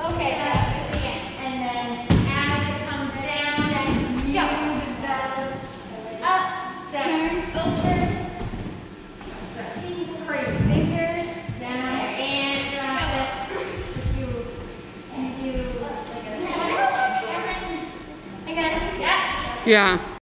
Okay, and then as it comes down, you up, step over, cross fingers, down, and drop it. Just do like a again. Yes. Yeah.